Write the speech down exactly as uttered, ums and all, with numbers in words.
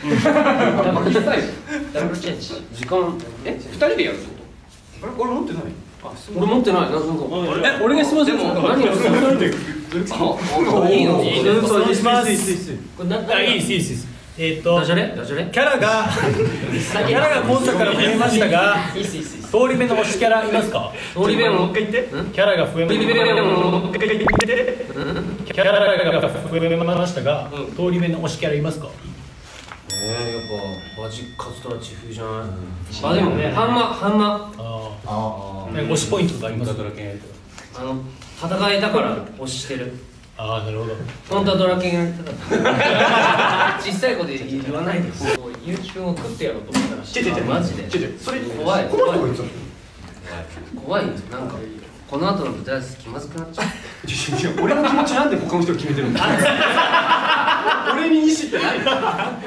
ダブルチェンジ。時間、え、二人でやるってこと？ あれ、俺持ってない。 俺持ってない。なんか、 え、俺が質問するの？ 何をするの？あ、いいの？いいの？ そうします。 これな、 あ、いいです、いいです。えっと、 ダジャレ？ダジャレ？ キャラが、キャラが今作から増えましたが、 いいっすいいっす。 通り部の推しキャラいますか？ 通り部ももう一回言って。 キャラが増えました。キャラが増えましたが、通り部の推しキャラいますか？ えー、やっぱマジックカツトラチ風じゃない。あ、でもね、ハンマハンマ。 ああ、推しポイントとかありますか？ あの戦いだから推してる。 ああ、なるほど。 本当はドラケンやりたかった。小さい子で言わないです。ゆうきくんを食ってやろうと思ったらしい。マジで。それ怖い。怖い。怖い。なんかこの後の舞台挨拶気まずくなっちゃう。 俺の気持ちなんで他の人が決めてるんだ。俺に意思ってない。